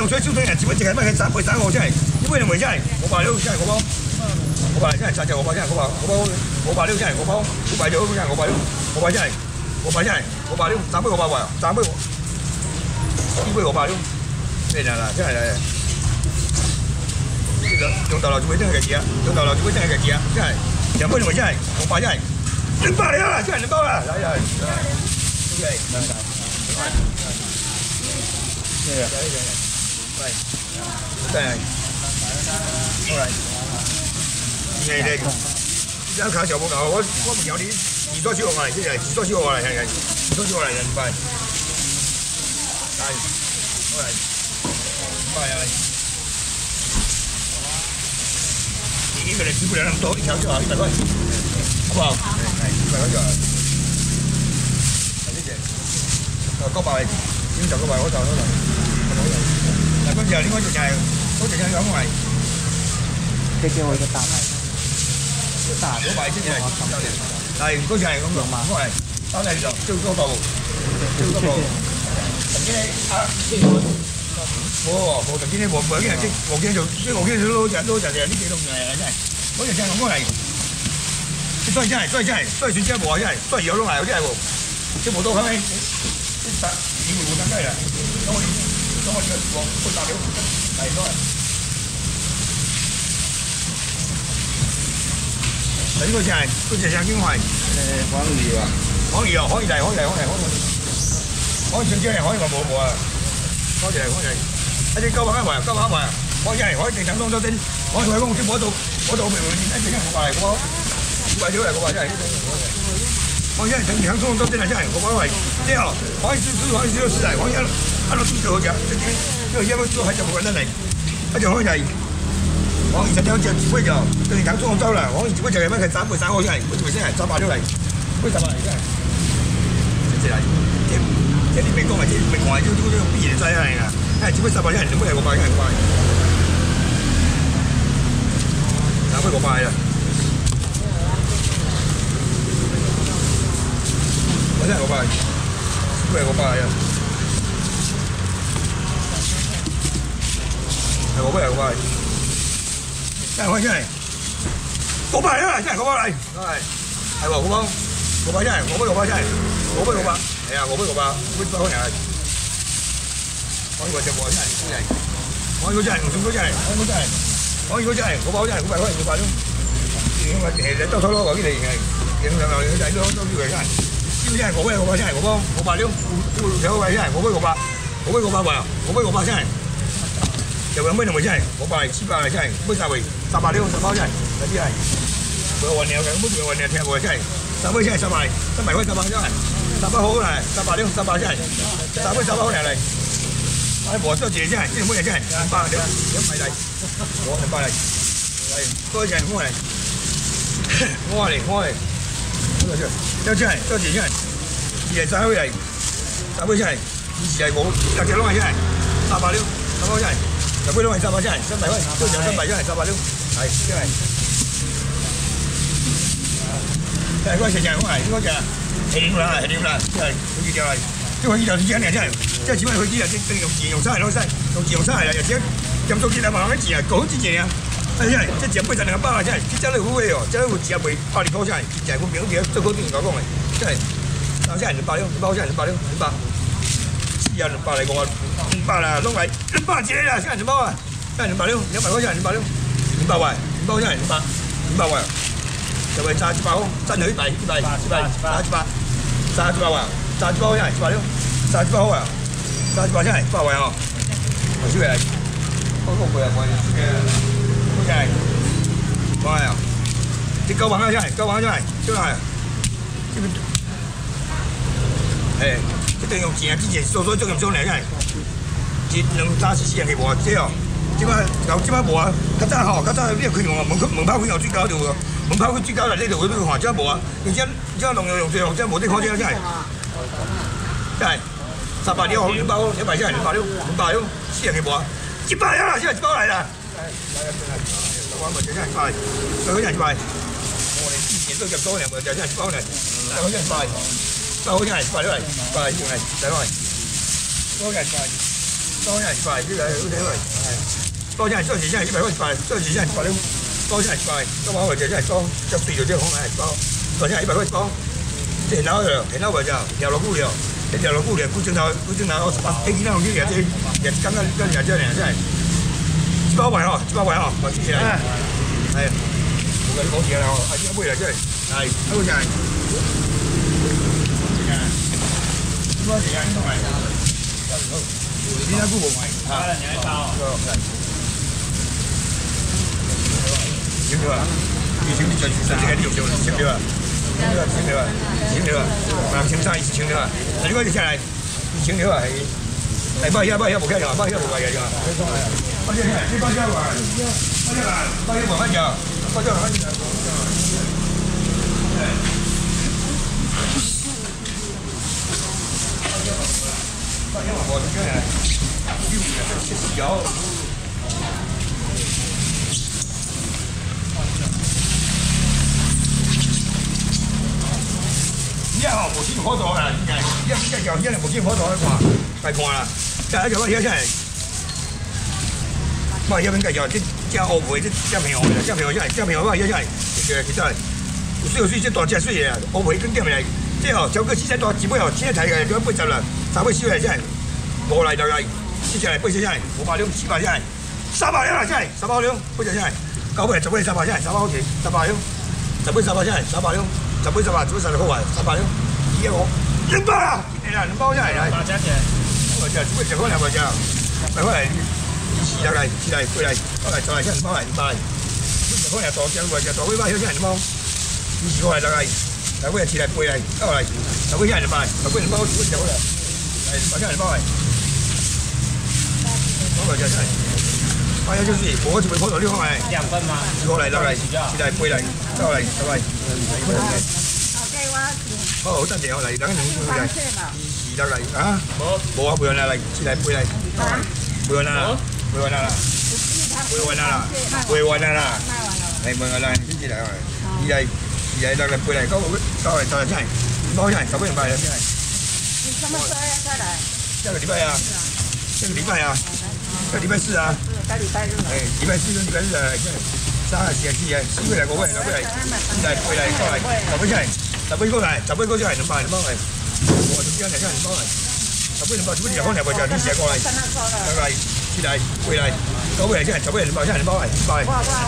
用水手水啊，基本一个卖去3.35只，基本就卖只，560只5包，500只3只5包只5包，560只5包，500只500只500只，3.5包外，3.5，基本560，咩啦，真係。 用大陸做咩真係嘅字啊？用大陸做咩真係嘅字啊？真係2杯同埋真係600真係200嚟啦，真係2包啦，嚟嚟，OK，兩嚿，咩啊？喂，真係，好嚟，你有卡就冇卡，我唔有啲2多少我嚟，即係2多少我嚟，係2多少我嚟200，係，好嚟，200又嚟。 你们吃不了那么多，一条就好，100块，好不好？哎，100块就好。谢谢。900，已經就900，我就。嗱，嗰時候應該就係嗰隻咁嚟。你叫我個答係900先係係嗰隻係咁樣嘛，我係包嚟就最多度，曾經啊，冇，曾經冇啲人即冇見做，即冇見做攞就呢幾種嘢真係，嗰隻真係咁嚟，所以算真係冇啊真係，所以有窿係有啲係喎，即冇多係咪？你會更加啦，咁我哋個大料係都係。 呢個就係嗰隻正經係可以啊，可以就可以上車嚟，可以我冇啊，多謝可以。一啲900蚊啊，可以正常當咗丁，我同佢講，我到未會一陣間我話嚟我500條嚟，我話真係，我真係正常當咗丁啊，真係我話係，之後可以少食嚟，可以一路都做好嘅，因為一路都係就冇人得嚟，一隻可以係。 我20條只只杯就對頭中州啦，我只杯就係乜嘅3倍3個真係，每條先係300條嚟，杯300嚟真係，即係即係啲美國係美國係都必然制嚟㗎，因為只杯300真係，只杯係500真係500，3杯500啦，我真係500，杯係500啊，係5杯係500。 真係開真係，500啊！真係500嚟，係喎500真係，5杯600真係，5杯600，係啊5杯600，杯3可能係，可以話就冇真係，可以真係，唔算高真係，可以真係，500真係500塊，因為誒多數咯，嗰啲嚟係影上嚟嘅仔都叫佢真係，呢個真係5杯600真係500料，有位真係5杯600喎，5杯600真係。 又有咩同埋真係500、700真係，杯3杯300料10包真係，有啲係會運料嘅，冇會運料踢喎真係，3杯真係300塊300真係，3包好嚟300料300真係，3杯300好嚟嚟，喺和多謝真係，呢啲乜嘢真係500料200嚟，我200嚟，係多謝我嚟，有真係多謝真係，2係3杯嚟，3杯真係，2係冇有隻窿係真係300料3包真係。 有杯都係300真係，300蚊，都有300真係300料，係真係。係嗰隻就係嗰係嗰隻係點啦，即係好似就係，即係佢呢度先嘅真係，即係只係佢呢度用自用沙嚟攞西，用自用沙嚟又只飲數啲啊嘛，啲字啊講啲字啊，真係即係飲杯就兩包啊真係，真係好味喎，真係會自杯8厘多真係，就係個名字最高啲人講嚟，真係，但真係200料，2包真係200料，200。 人200嚟講啊，200啦，攞嚟200字啦，先係2包啊，真係200料，200塊真係200料，200位，2包真係200位，就係炸100包，真係100炸100啊，炸1包真係100料，炸1包啊，炸100真係100位啊，我知嘅，嗰個貴啊貴嘅，嗰真係，貴啊，啲900啊真係900真係，真係，誒。 一定用錢啊！之前所做咁少年真係，2、3、4人嘅無啊，即係，點解無啊？較早吼，較早呢個佢用啊，門炮佢用最高條喎，門炮佢最高嚟呢度佢都行，真係無啊！而家農業用最用真係無啲可真係，真係300料2包200真係200料4人嘅無啊，100啊！真係1包嚟啦！我咪真係100，佢真係100，我哋之前都咁多年就真係1包嚟，佢真係100。 好真係100料嚟，100料嚟，100料嚟，多嘅100， 多少100，这个有点贵。多少做几件100块100，做几件100两，多少100，多毛我这这多，这对着这红来包，多少100块包。这老了，老不着，条落骨了，条落骨了，古正头，18几那种嘢这，也刚刚跟人这样真系，100块哦，100块哦，我记起来，系，我讲起来哦，啊，这买来真系，系，好正。多少钱？100块。你那股冇买，啊？行对吧？你行你就这个你用就行对吧？行对吧？行对吧？行对吧？啊，行啥意思？行对吧？那你我就下来，行对吧？哎，包一下不开了，包一下不开了，包一下，你包一下吧，包一下吧，包一下不开了，包一下开了。我这个小，你好，无钱好多啦，真係，一條真係無錢好多快看啦，再一條我寫出嚟，我一邊繼續，即係學會即係平河嘅，即係平河出嚟，即係平河我寫出嚟，其實有水即大隻水嘅，學會跟點嚟，即係就個資產多，只不過錢睇嘅，咁80啦，差唔多少嚟真係，無嚟就嚟，接下嚟80真係，500兩700真係，300兩啦真係，300兩80真係，9倍10倍300真係，300好錢，300兩，10倍300真係，300兩。10杯10杯30好啊，300兩，2個200啦，2包真係係。8隻嘅，我就只會食嗰兩個啫，咪開嚟試嚟試嚟背嚟，開嚟再嚟真係包嚟200嚟，食嗰兩多隻喎，就多幾包真係2包，試過嚟就係，就會試嚟背嚟，過嚟就會真係200，就會2包只會食嗰兩，係真係包嚟，嗰個就真係。哎呀，就是我就会跑到你方来，2分嘛，过来，是来背来，过来，各位，好，等陣我嚟，等陣你嚟，是得嚟啊，冇啊，背完啦嚟，是嚟背嚟，背完啦，背完啦，背完啦，背完啦，係背完啦，先至嚟，是嚟得嚟背嚟，嗰就真係，包真係10蚊100啦，真係。你什麼時候要再來？下個禮拜啊，下個禮拜啊。这禮拜4啊，禮拜日。哎，禮拜4跟禮拜日啊，3啊4啊4月嚟5月嚟5月嚟，嚟過嚟過嚟，10蚊出嚟，10蚊過嚟，10蚊過出嚟200嚟包嚟，我點解嚟出嚟包嚟？10蚊200，10蚊200可能就啲蛇過嚟，嚟出嚟過嚟，9蚊嚟出嚟，10蚊200出嚟包嚟，200。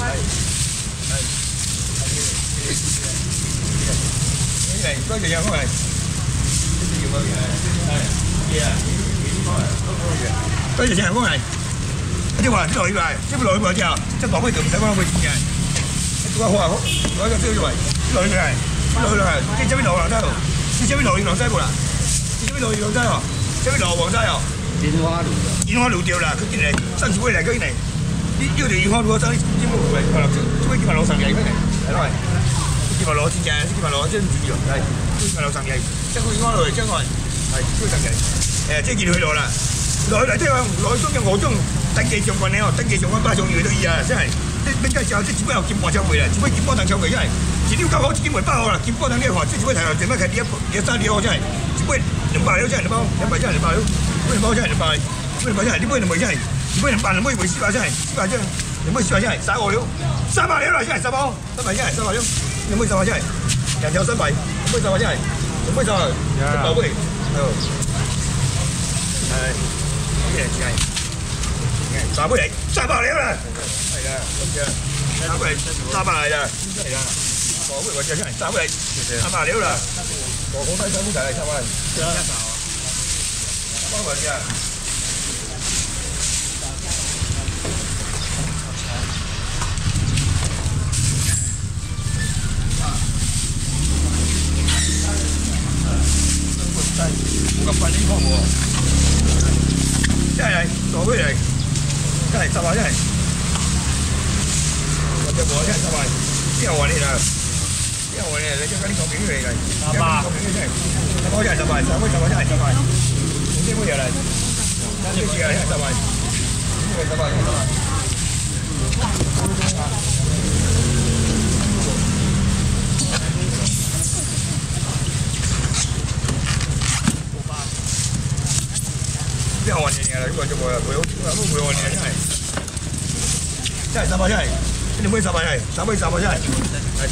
呢嚟嗰隻嘢過嚟，呢隻要過嚟，係啊，嗰隻嘢過嚟。即話落去嚟，即落去冇之後，即落去就唔使幫佢錢嘅。做下好，攞個燒嚟，落去嚟，落去嚟，即這邊落黃沙路，即這邊落黃沙路啦，即這邊落黃沙哦，這邊落黃沙哦。煙花路掉啦，佢見嚟新市區嚟，佢嚟，呢條煙花路我爭啲煙花路嚟，做咩叫埋攞上嚟佢嚟？係咯，叫埋攞錢嘅，叫埋攞張紙喎，係，叫埋攞上嚟，即個煙花路嚟，將來係叫上嚟，即見佢落啦，落去嚟即係落去中嘅我中。登記上棍你哦，登記上棍巴上魚都易啊！真係，即邊間時候即只不過劍波抽回啦，只不過劍波等抽回真係，只要夠好劍回包好啦，劍波等呢行，即只不過睇下做乜睇第一3啲我真係，只不過200了真係2包，200真係200了，200包真係200，200包真係，呢杯200真係，2杯200，2杯回400真係，400真係，2杯400真係，35了，300了啦真係3包，300真係300了，2杯300真係，人有300，2杯300真係，2杯300，寶貝，係，呢樣真係。300嚟，300嚟啦，係啦，咁樣，300嚟，300嚟啦，係啦，我會話借出嚟，300嚟，300嚟啦，我好低手就係300嚟，幫我知啊，我咁快啲放喎，真係做咩嚟？真係10萬真係，或者我真係10萬，之後話你啦，之後話你將嗰啲個片嚟㗎，10個片真係，10萬真係10萬，10萬真係10萬，唔知乜嘢嚟，呢次係真係10萬，呢個10萬10萬。之後話你啦，呢個做過。 啊，袂好，袂好呢，真係。真係300真係，你每300真係，300真係，係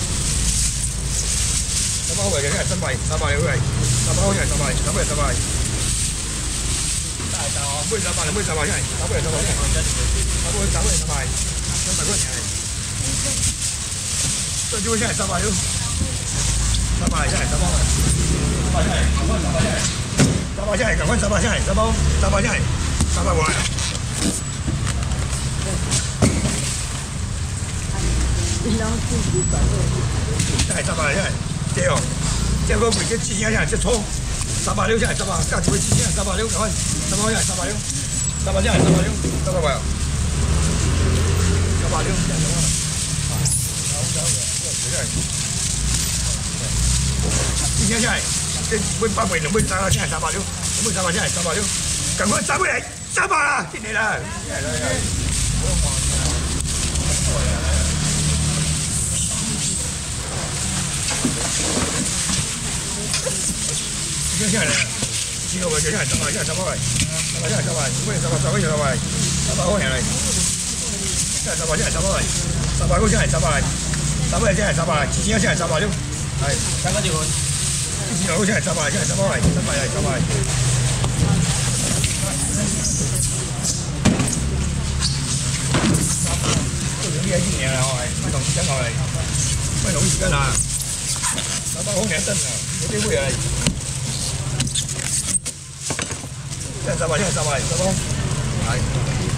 300。300好嘅，真係300好嘅，300好嘅300。每300你每300真係，300真係，300塊錢係。最少真係300了，300真係300真係，300真係，趕快300真係，300真係，300過來。真係300真係，對哦，這個貴嘅之前真係錯，360真係300，價錢之前360，趕快300真係360，300真係360，300過來，360真係300。今天下来，这每800能不能涨到现在360？能不能涨到现在360？赶快涨回来，300了，进来了。今天下来，今天我就下来300，下来300块，300下来300，不能300，300块钱300，300块钱来，下来300，下来300块，300块下来300，300下来300，今天下来360，哎，3个就。之前好似係300，現在300係300係300。都用呢一啲嘢啦，我係乜同時間我係乜同時間啊？300好嘢真啊，有啲會係。現在300，現在300，300係。